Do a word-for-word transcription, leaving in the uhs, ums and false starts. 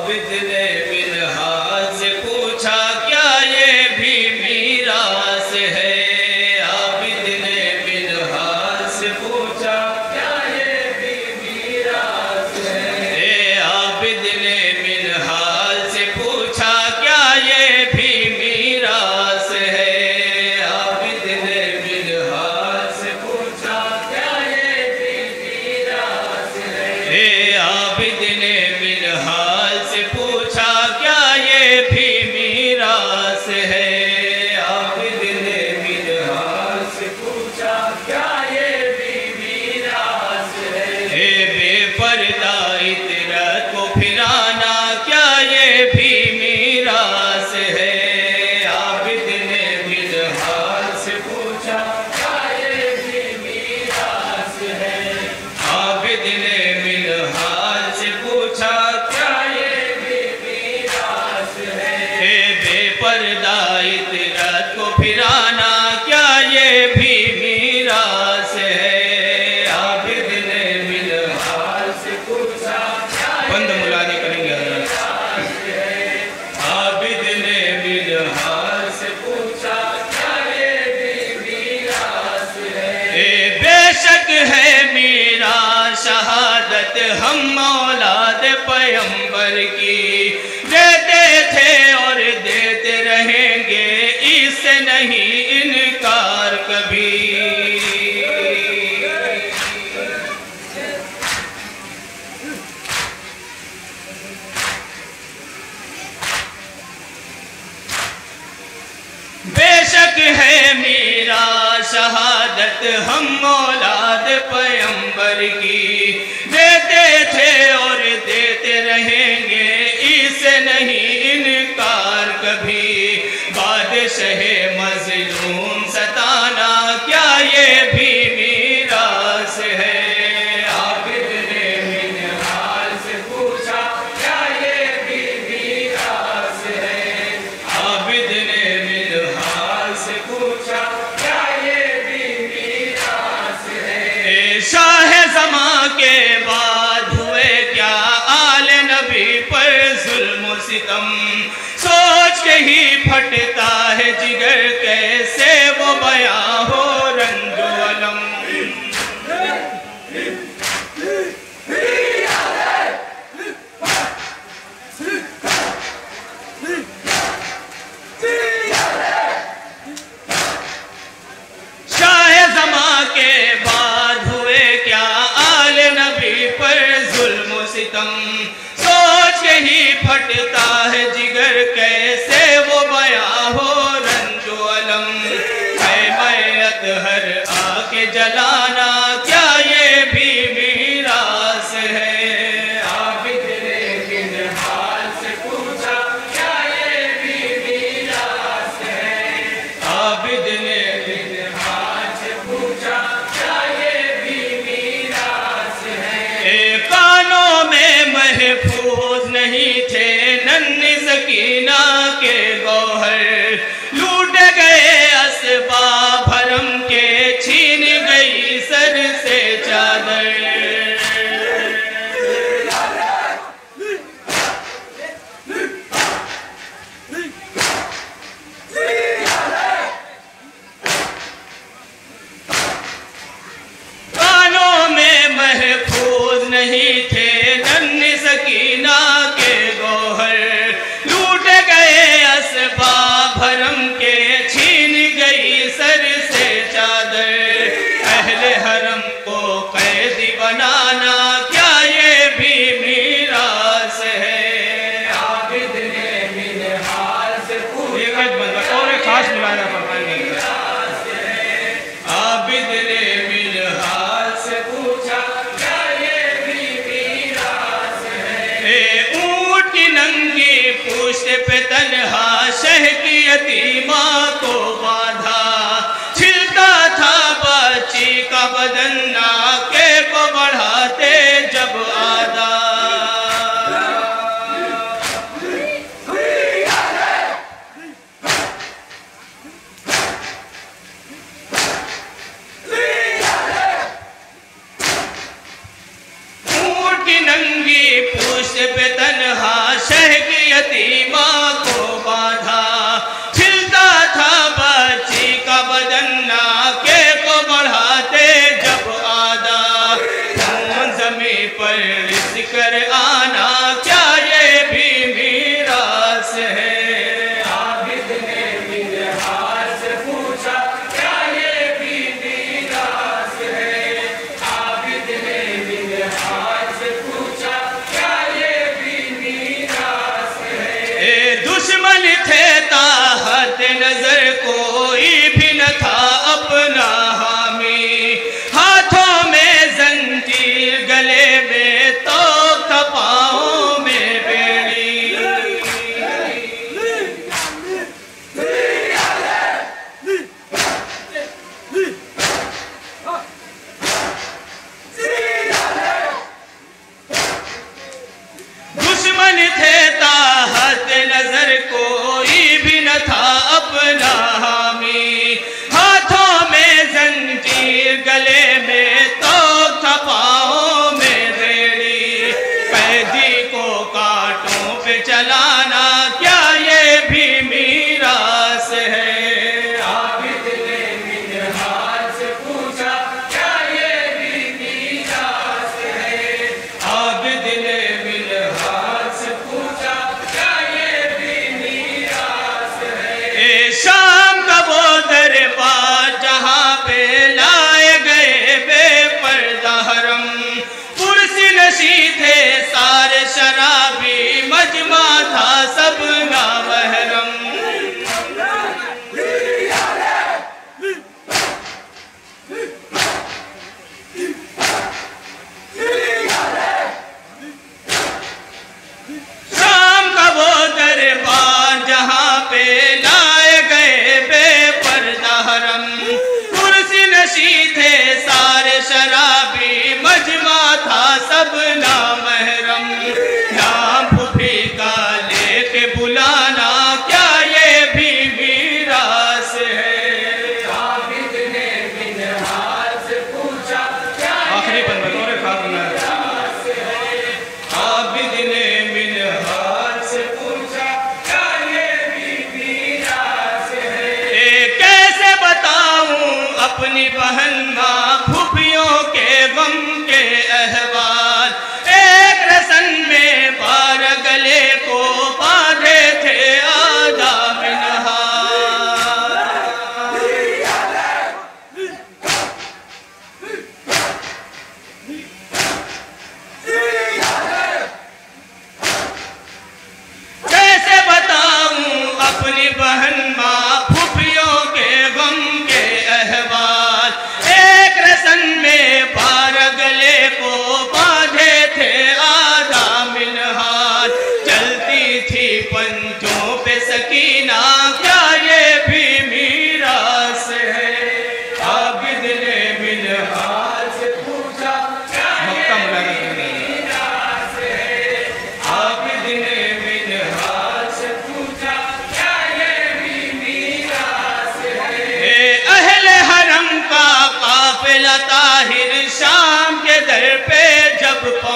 आबिद ने मिन्हाज से पूछा क्या ये भी मीरास है। आबिद ने मिन्हाज से पूछा क्या ये भी मीरास है। आबिद ने मिन्हाज से पूछा क्या ये भी मीरास है। आबिद ने मिन्हाज से पूछा क्या ये भी मीरास है। आबिद ने मिन्हाज से पूछा क्या ये भी मीरास है। आबिद ने मिन्हाज से पूछा क्या ये भी मीरास है। बेपर्दा इतरत को फिराना क्या ये भी मीरास है। आबिद ने मिन्हाज से पूछा क्या ये भी मीरास है। आबिद ने मिन्हाज से पूछा क्या ये भी मीरास है। बेपर्दा इतरत को फिराना क्या ये भी मीरास है। आबिद ने मिन्हाज से पूछा बंद मुलानी करेंगे हज़रत। आबिद ने मिन्हाज से पूछा क्या ये भी मीरास है। बेशक है मीरा शहादत हम औलाद पैगंबर की, देते थे और देते रहेंगे इससे नहीं इनकार कभी। बेशक है मीरा शहादत हम औलाद पैगंबर की, देते थे और देते रहेंगे इससे नहीं इनकार कभी। बादशाह मज़लूम सताना क्या ये भी मीरास है। आबिद ने मिन्हाज से पूछा क्या ये भी मीरास है। आबिद ने मिन्हाज से पूछा क्या ये भी मीरास है। शाह ज़मा के बाद हुए क्या आल नबी पर जुल्म सितम, सोच के ही फटता है जिगर कैसे वो बयां हो रंजो अलम। शाह ज़मा के बाद हुए क्या आल नबी पर जुल्म सितम, सोच के ही फटता है जिगर कैसे वो बयां हो रंजो अलम। है मैयत हर आके जलाना क्या ये भी मीरास है। आबिद ने मिन्हाज से पूछा क्या ये भी मीरास है। आबिद ने मिन्हाज से पूछा क्या ये भी मीरास है। कानों में महफूज नहीं थे नन्ही सकीना के गौहर, लूट गए असबाब भरम के, छीन गई सर से चादर। कानों में महफूज नहीं थे नन्ही सकीना के गौहर, लूट गए असबाब भरम के, छीन गई सर से चादर। अहले हरम को कैदी बनाना क्या ये भी मीरास है। आबिद ने मिन्हाज से पूछा और एक खास मिलाना पड़ता है। आबिद ने मिन्हाज से पूछा क्या ये भी मीरास है। ऊंट की नंगी पुश्त पे तन्हा शह की यतीमा को बांधा, छिलता था बच्ची का बदन नाके को बढ़ाते जब आधा। ऊंट की नंगी पुश्त पे तन्हा शह की यतीमा को बांधा, छिलता था बच्ची का बदन नाके को बढ़ाते जब आदा, खून ज़मीं पर रिज़ कर आना क्या ये भी मीरास है। आबिद ने मिनहाज से पूछा क्या ये भी मीरास है। आबिद ने मिनहाज से पूछा क्या ये भी मीरास है। ए दुश्मन थे ताहत नजर कोई भी न था अपना हामी, हाथों में जंजीर गले में तो कपाओं में बेड़ी। दुश्मन थे ताहत नजर कोई भी न था अपना हामी, हाथों में जंजीर गले में तो थपाओं में रेड़ी। कैदी को कांटों पे चलाना क्या ये भी मीरास है। आबिद ने मिनहाज से पूछा क्या ये भी मीरास है। आबिद ने मिनहाज से पूछा क्या ये भी मीरास है। ए शाम का वो दरबार जहाँ पे लाए गए बेपर्दा हरम, कुर्सी नशी थे सारे शराबी, मजमा था सब नामहरम। शाम का वो दरबार जहाँ पे लाए गए बेपर्दा हरम, कुर्सी नशी थे सारे शराबी, मजमा था सब नामहरम। नाम फूफी का लेके बुलाना क्या ये भी मीरास है। आबिद ने मिनहाज से पूछा क्या आखिरी बंदा और खाना। आबिद ने मिनहाज से पूछा क्या ये भी मीरास है। कैसे बताऊं अपनी बहन माँ फूफियों के गम के अहवाल, एक रसन में बार गले को बांधे थे आधा मिनहाज। कैसे बताऊं अपनी बहन माँ फूफियों के गम के अहवाल, एक रसन में बार गले को बांधे थे आधा मिनहाज। चलती थी पंजों पे सकीना क्या ये भी मीरास है। आबिद ने मिनहाज से पूछा क्या ये भी मीरास है। आबिद ने मिनहाज से पूछा क्या ये भी मीरास है। अहले हरम का काफिला ताहिर शाम के दर पे जब